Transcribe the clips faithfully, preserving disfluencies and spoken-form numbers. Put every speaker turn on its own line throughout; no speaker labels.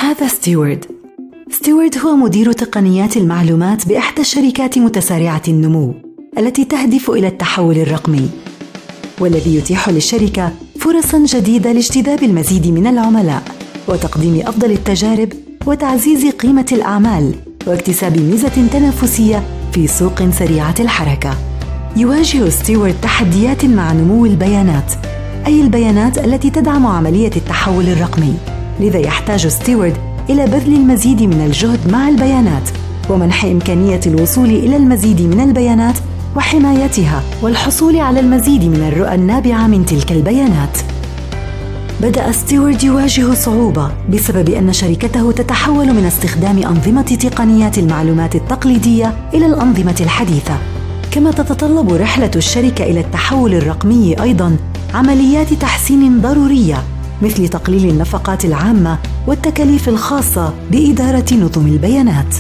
هذا ستيوارد. ستيوارد هو مدير تقنيات المعلومات بإحدى الشركات متسارعة النمو التي تهدف إلى التحول الرقمي، والذي يتيح للشركة فرصاً جديدة لاجتذاب المزيد من العملاء وتقديم أفضل التجارب وتعزيز قيمة الأعمال واكتساب ميزة تنافسية في سوق سريعة الحركة. يواجه ستيوارد تحديات مع نمو البيانات، أي البيانات التي تدعم عملية التحول الرقمي، لذا يحتاج ستيوارد إلى بذل المزيد من الجهد مع البيانات ومنح إمكانية الوصول إلى المزيد من البيانات وحمايتها والحصول على المزيد من الرؤى النابعة من تلك البيانات. بدأ ستيوارد يواجه صعوبة بسبب أن شركته تتحول من استخدام أنظمة تقنيات المعلومات التقليدية إلى الأنظمة الحديثة، كما تتطلب رحلة الشركة إلى التحول الرقمي أيضاً عمليات تحسين ضرورية مثل تقليل النفقات العامة والتكاليف الخاصة بإدارة نظم البيانات.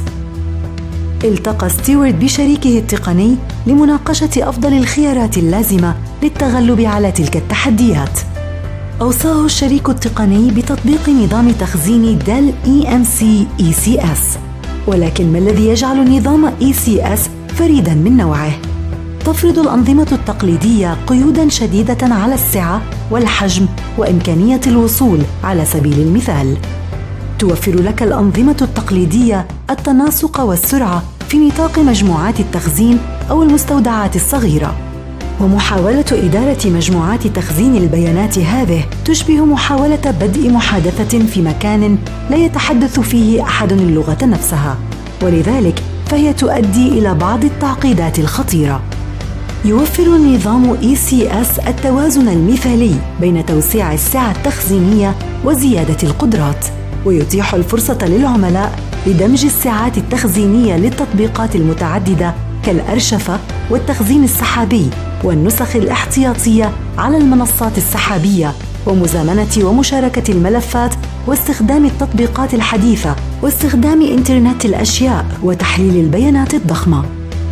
التقى ستيوارد بشريكه التقني لمناقشة أفضل الخيارات اللازمة للتغلب على تلك التحديات. أوصاه الشريك التقني بتطبيق نظام تخزين ديل إي إم سي إي سي إس، ولكن ما الذي يجعل نظام إي سي إس فريداً من نوعه؟ تفرض الأنظمة التقليدية قيوداً شديدة على السعة والحجم وإمكانية الوصول. على سبيل المثال، توفر لك الأنظمة التقليدية التناسق والسرعة في نطاق مجموعات التخزين أو المستودعات الصغيرة، ومحاولة إدارة مجموعات تخزين البيانات هذه تشبه محاولة بدء محادثة في مكان لا يتحدث فيه أحد اللغة نفسها، ولذلك فهي تؤدي إلى بعض التعقيدات الخطيرة. يوفر نظام إي سي إس التوازن المثالي بين توسيع السعة التخزينية وزيادة القدرات، ويتيح الفرصة للعملاء لدمج السعات التخزينية للتطبيقات المتعددة كالأرشفة والتخزين السحابي والنسخ الاحتياطية على المنصات السحابية، ومزامنة ومشاركة الملفات واستخدام التطبيقات الحديثة واستخدام إنترنت الأشياء وتحليل البيانات الضخمة.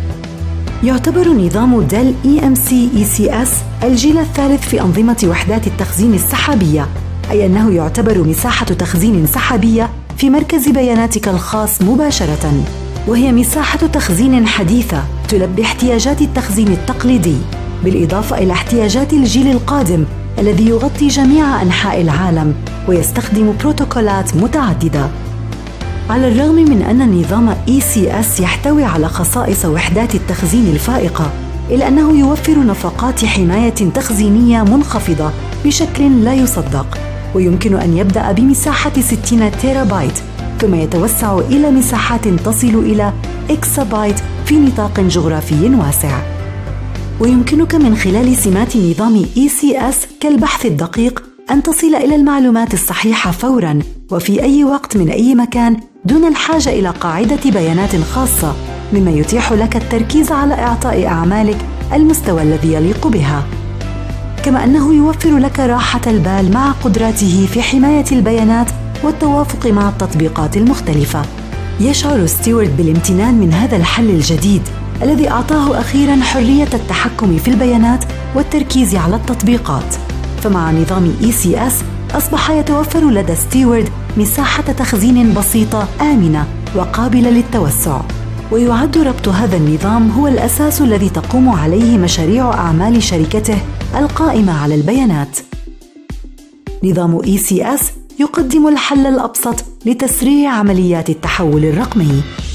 يعتبر نظام ديل إي إم سي إي سي إس الجيل الثالث في أنظمة وحدات التخزين السحابية، أي أنه يعتبر مساحة تخزين سحابية في مركز بياناتك الخاص مباشرة، وهي مساحة تخزين حديثة تلبي احتياجات التخزين التقليدي، بالإضافة إلى احتياجات الجيل القادم الذي يغطي جميع أنحاء العالم ويستخدم بروتوكولات متعددة. على الرغم من أن نظام إي سي إس يحتوي على خصائص وحدات التخزين الفائقة، إلا أنه يوفر نفقات حماية تخزينية منخفضة بشكل لا يصدق، ويمكن أن يبدأ بمساحة ستين تيرا بايت ثم يتوسع إلى مساحات تصل إلى إكسا بايت في نطاق جغرافي واسع. ويمكنك من خلال سمات نظام إي سي إس كالبحث الدقيق أن تصل إلى المعلومات الصحيحة فوراً وفي أي وقت من أي مكان دون الحاجة إلى قاعدة بيانات خاصة، مما يتيح لك التركيز على إعطاء أعمالك المستوى الذي يليق بها، كما أنه يوفر لك راحة البال مع قدراته في حماية البيانات والتوافق مع التطبيقات المختلفة. يشعر ستيوارد بالامتنان من هذا الحل الجديد الذي أعطاه أخيراً حرية التحكم في البيانات والتركيز على التطبيقات. فمع نظام إي سي إس أصبح يتوفر لدى ستيوارد مساحة تخزين بسيطة آمنة وقابلة للتوسع، ويعد ربط هذا النظام هو الأساس الذي تقوم عليه مشاريع أعمال شركته القائمة على البيانات. نظام إي سي إس يقدم الحل الأبسط لتسريع عمليات التحول الرقمي.